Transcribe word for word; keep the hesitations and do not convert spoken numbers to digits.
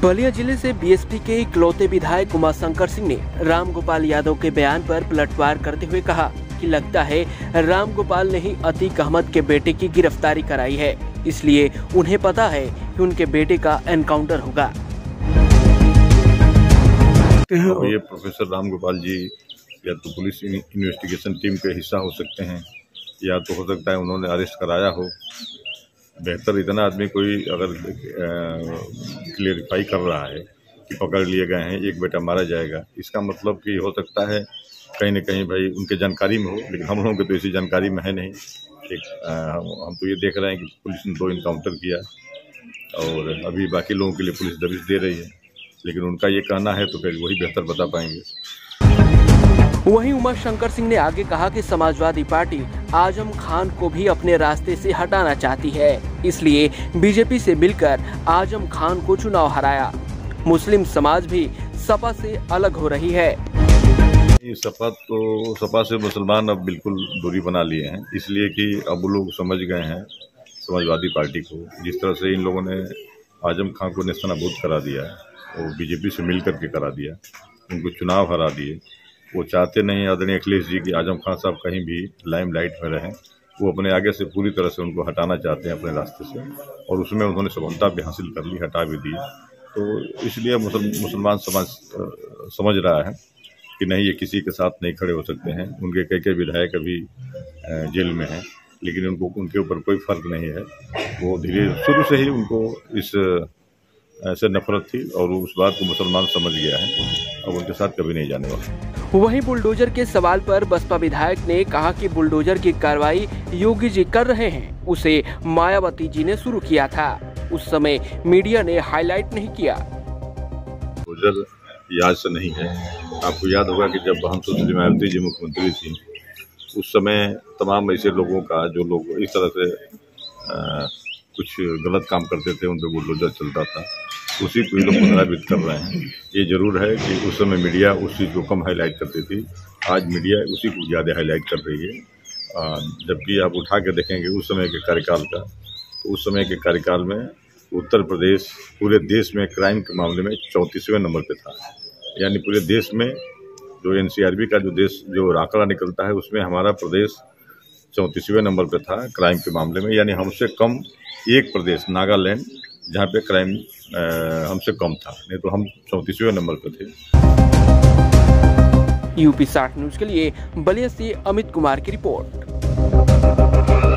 बलिया जिले से बीएसपी के इकलौते विधायक उमाशंकर सिंह ने रामगोपाल यादव के बयान पर पलटवार करते हुए कहा कि लगता है रामगोपाल ने ही अतीक अहमद के बेटे की गिरफ्तारी कराई है, इसलिए उन्हें पता है कि उनके बेटे का एनकाउंटर होगा। ये प्रोफेसर रामगोपाल जी या तो पुलिस इन्वेस्टिगेशन टीम के हिस्सा हो सकते हैं, या तो हो सकता है उन्होंने अरेस्ट कराया हो। बेहतर इतना आदमी कोई अगर क्लियरिफाई कर रहा है कि पकड़ लिए गए हैं, एक बेटा मारा जाएगा, इसका मतलब कि हो सकता है कहीं ना कहीं भाई उनके जानकारी में हो, लेकिन हम लोगों के तो इसी जानकारी में है नहीं। एक हम तो ये देख रहे हैं कि पुलिस ने दो इनकाउंटर किया और अभी बाकी लोगों के लिए पुलिस दबिश दे रही है, लेकिन उनका ये कहना है तो फिर वही बेहतर बता पाएंगे। वहीं उमाशंकर सिंह ने आगे कहा कि समाजवादी पार्टी आजम खान को भी अपने रास्ते से हटाना चाहती है, इसलिए बीजेपी से मिलकर आजम खान को चुनाव हराया। मुस्लिम समाज भी सपा से अलग हो रही है। सपा तो सपा से मुसलमान अब बिल्कुल दूरी बना लिए हैं, इसलिए कि अब लोग समझ गए हैं समाजवादी पार्टी को। जिस तरह से इन लोगों ने आजम खान को नेस्तनाबूद करा दिया है और बीजेपी से मिल करके करा दिया, उनको चुनाव हरा दिए। वो चाहते नहीं आदरणीय अखिलेश जी कि आजम खान साहब कहीं भी लाइमलाइट में रहें। वो अपने आगे से पूरी तरह से उनको हटाना चाहते हैं अपने रास्ते से, और उसमें उन्होंने सफलता भी हासिल कर ली, हटा भी दी। तो इसलिए मुसलमान समाज समझ रहा है कि नहीं, ये किसी के साथ नहीं खड़े हो सकते हैं। उनके कई कई विधायक अभी जेल में हैं, लेकिन उनको उनके ऊपर कोई फर्क नहीं है। वो धीरे शुरू से ही उनको इस ऐसे नफरत थी और उस बात को मुसलमान समझ गया है, अब उनके साथ कभी नहीं जाने वाला। वहीं बुलडोजर के सवाल पर बसपा विधायक ने कहा कि बुलडोजर की कार्रवाई योगी जी कर रहे हैं, उसे मायावती जी ने शुरू किया था। उस समय मीडिया ने हाईलाइट नहीं किया। बुलडोजर याद से नहीं है, आपको याद होगा कि जब हम सुश्री मायावती जी मुख्यमंत्री थी, उस समय तमाम ऐसे लोगों का जो लोग इस तरह से आ, कुछ गलत काम करते थे, उन पर बुलडोजर चलता था, उसी को लोग पुनरावृत्त कर रहे हैं। ये जरूर है कि उस समय मीडिया उस चीज़ को कम हाईलाइट करती थी, आज मीडिया उसी को ज़्यादा हाईलाइट कर रही है। जबकि आप उठा के देखेंगे उस समय के कार्यकाल का, तो उस समय के कार्यकाल में उत्तर प्रदेश पूरे देश में क्राइम के मामले में चौंतीसवें नंबर पे था। यानी पूरे देश में जो एन सी आर बी का जो देश जो आंकड़ा निकलता है, उसमें हमारा प्रदेश चौंतीसवें नंबर पे था क्राइम के मामले में। यानी हमसे कम एक प्रदेश नागालैंड, जहाँ पे क्राइम हमसे कम था, नहीं तो हम चौंतीसवें नंबर पे थे। यूपी साठ न्यूज के लिए बलिया से अमित कुमार की रिपोर्ट।